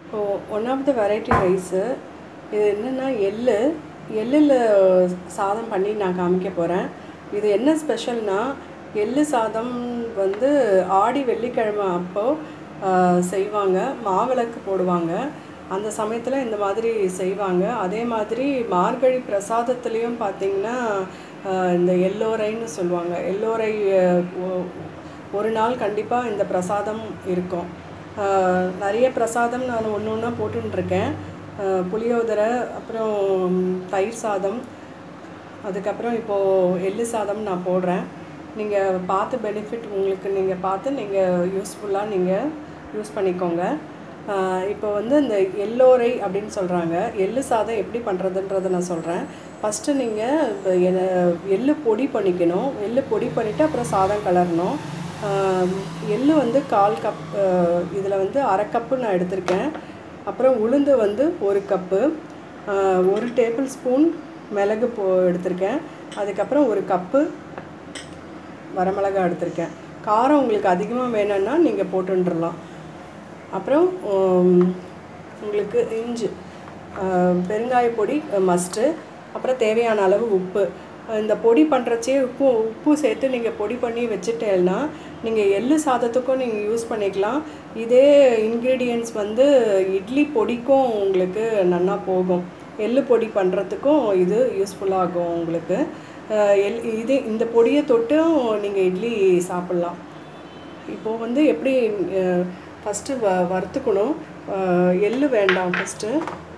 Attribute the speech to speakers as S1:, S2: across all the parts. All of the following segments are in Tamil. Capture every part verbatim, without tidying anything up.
S1: இப்போ one of the variety rice இது என்னென்னா எள்ளு எள்ளில் சாதம் பண்ணி நான் காமிக்க போகிறேன். இது என்ன ஸ்பெஷல்னால், எள்ளு சாதம் வந்து ஆடி வெள்ளிக்கிழமை அப்போது செய்வாங்க. மாவிளக்கு போடுவாங்க. அந்த சமயத்தில் இந்த மாதிரி செய்வாங்க. அதே மாதிரி மார்கழி பிரசாதத்துலேயும் பார்த்திங்கன்னா இந்த எல்லோரைன்னு சொல்லுவாங்க. எல்லோரை ஒரு நாள் கண்டிப்பாக இந்த பிரசாதம் இருக்கும். நிறைய பிரசாதம் நான் ஒன்று ஒன்றா போட்டுருக்கேன். புளியோதரை, அப்புறம் தயிர் சாதம், அதுக்கப்புறம் இப்போது எள்ளு சாதம் நான் போடுறேன். நீங்கள் பார்த்து பெனிஃபிட் உங்களுக்கு நீங்கள் பார்த்து நீங்கள் யூஸ்ஃபுல்லாக நீங்கள் யூஸ் பண்ணிக்கோங்க. இப்போ வந்து இந்த எல்லோரை அப்படின்னு சொல்கிறாங்க. எள்ளு சாதம் எப்படி பண்ணுறதுன்றதை நான் சொல்கிறேன். ஃபஸ்ட்டு நீங்கள் எள்ளு பொடி பண்ணிக்கணும். எள்ளு பொடி பண்ணிவிட்டு அப்புறம் சாதம் கலரணும். எள்ளு வந்து கால் கப், இதில் வந்து அரை கப்பு நான் எடுத்திருக்கேன். அப்புறம் உளுந்து வந்து ஒரு கப்பு, ஒரு டேபிள் ஸ்பூன் மிளகு போ எடுத்திருக்கேன். அதுக்கப்புறம் ஒரு கப்பு வரமிளகா எடுத்திருக்கேன். காரம் உங்களுக்கு அதிகமாக வேணும்னா நீங்கள் போட்டுன்றலாம். அப்புறம் உங்களுக்கு இஞ்சி, பெருங்காய பொடி மஸ்ட்டு, அப்புறம் தேவையான அளவு உப்பு. இந்த பொடி பண்ணுறச்சே உப்பு உப்பு சேர்த்து நீங்கள் பொடி பண்ணி வச்சுட்டேன்னா நீங்கள் எள்ளு சாதத்துக்கும் நீங்கள் யூஸ் பண்ணிக்கலாம். இதே இன்க்ரீடியன்ட்ஸ் வந்து இட்லி பொடிக்கும் உங்களுக்கு நல்லா போகும். எள்ளு பொடி பண்ணுறதுக்கும் இது யூஸ்ஃபுல்லாகும் உங்களுக்கு. எல் இது இந்த பொடியை தொட்டும் நீங்கள் இட்லி சாப்பிட்லாம். இப்போது வந்து எப்படி ஃபஸ்ட்டு வ வறுத்துக்கணும். எள்ளு வேண்டாம். ஃபஸ்ட்டு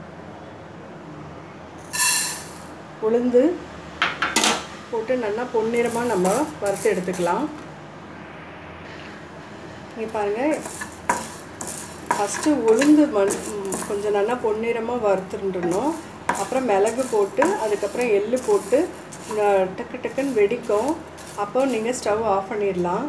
S1: உளுந்து போட்டு நல்லா பொன்னிறமாக நம்ம வறுத்து எடுத்துக்கலாம். இங்கே பாருங்கள், ஃபஸ்ட்டு உளுந்து மண் கொஞ்சம் நல்லா பொன்னிறமாக வறுத்துட்டுருணும். அப்புறம் மிளகு போட்டு அதுக்கப்புறம் எள்ளு போட்டு டக்கு டக்குன்னு வெடிக்கும். அப்போ நீங்கள் ஸ்டவ் ஆஃப் பண்ணிடலாம்.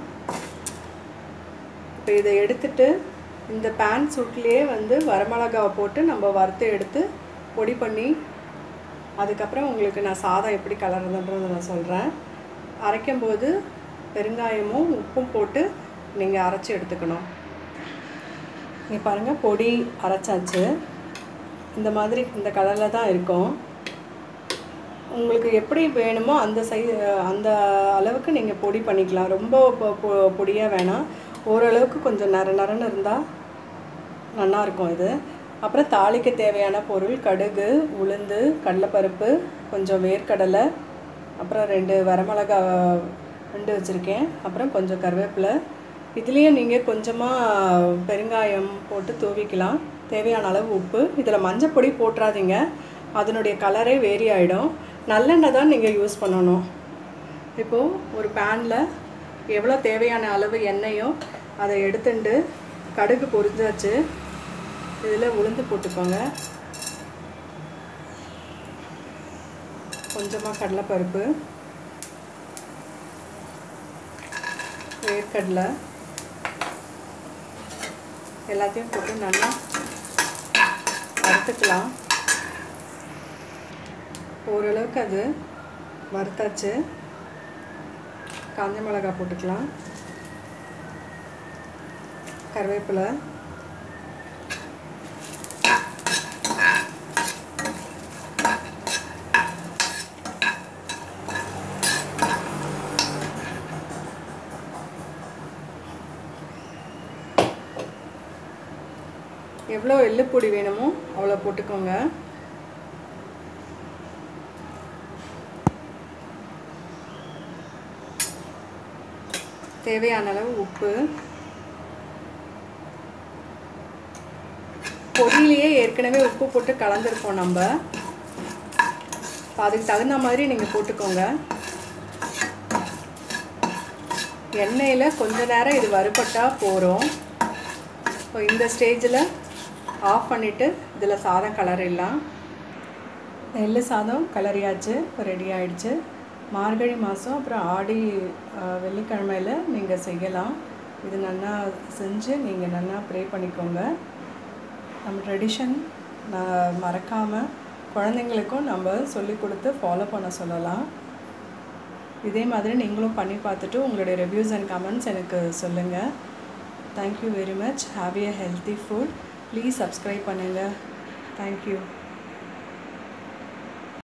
S1: இப்போ இதை எடுத்துட்டு இந்த பேன் சூட்லேயே வந்து வரமிளகாவை போட்டு நம்ம வறுத்து எடுத்து பொடி பண்ணி, அதுக்கப்புறம் உங்களுக்கு நான் சாதம் எப்படி கலர்றதுன்றதை நான் சொல்கிறேன். அரைக்கும்போது பெருங்காயமும் உப்பும் போட்டு நீங்கள் அரைச்சி எடுத்துக்கணும். இங்கே பாருங்கள், பொடி அரைச்சாச்சு. இந்த மாதிரி இந்த கலரில் தான் இருக்கும். உங்களுக்கு எப்படி வேணுமோ அந்த சை அந்த அளவுக்கு நீங்கள் பொடி பண்ணிக்கலாம். ரொம்ப பொடியாக வேணாம், ஓரளவுக்கு கொஞ்சம் நர நரன்னு இருந்தால் நல்லாயிருக்கும் இது. அப்புறம் தாளிக்க தேவையான பொருள் கடுகு, உளுந்து, கடலைப்பருப்பு, கொஞ்சம் வேர்க்கடலை, அப்புறம் ரெண்டு வரமிளகா ரெண்டு வச்சுருக்கேன், அப்புறம் கொஞ்சம் கருவேப்பிலை. இதுலேயே நீங்கள் கொஞ்சமாக பெருங்காயம் போட்டு தூவிக்கலாம். தேவையான அளவு உப்பு. இதில் மஞ்சள் பொடி போட்டுறாதீங்க, அதனுடைய கலரே வேரி ஆகிடும். நல்லெண்ணெய் தான் நீங்கள் யூஸ் பண்ணணும். இப்போது ஒரு பேனில் எவ்வளோ தேவையான அளவு எண்ணெயோ அதை எடுத்துட்டு கடுகு பொரிஞ்சாச்சு. இதில் உளுந்து போட்டுக்கோங்க, கொஞ்சமாக கடலைப்பருப்பு, வேர்க்கடலை எல்லாத்தையும் போட்டு நல்லா வறுத்துக்கலாம். ஓரளவுக்கு அது வறுத்தாச்சு. காஞ்ச மிளகாய் போட்டுக்கலாம், கருவேப்பிலை, எவ்வளோ எள்ளு பொடி வேணுமோ அவ்வளோ போட்டுக்கோங்க. தேவையான அளவு உப்பு. பொடியிலேயே ஏற்கனவே உப்பு போட்டு கலந்துருப்போம் நம்ம, அதுக்கு தகுந்த மாதிரி நீங்கள் போட்டுக்கோங்க. எண்ணெயில் கொஞ்ச நேரம் இது வறுபட்டால் போகிறோம். இப்போ இந்த ஸ்டேஜில் ஆஃப் பண்ணிவிட்டு இதில் சாதம் கலரிடலாம். எள்ளு சாதம் கலரியாச்சு, இப்போ ரெடி ஆகிடுச்சு. மார்கழி மாதம் அப்புறம் ஆடி வெள்ளிக்கிழமையில் நீங்கள் செய்யலாம். இது நல்லா செஞ்சு நீங்கள் நல்லா ப்ரே பண்ணிக்கோங்க. நம்ம ட்ரெடிஷன் நான் மறக்காமல் குழந்தைங்களுக்கும் நம்ம சொல்லி கொடுத்து ஃபாலோ பண்ண சொல்லலாம். இதே மாதிரி நீங்களும் பண்ணி பார்த்துட்டு உங்களுடைய ரிவ்யூஸ் அண்ட் கமெண்ட்ஸ் எனக்கு சொல்லுங்கள். Thank you very much. Have a healthy food. Please subscribe பண்ணுங்கள். தேங்க்யூ.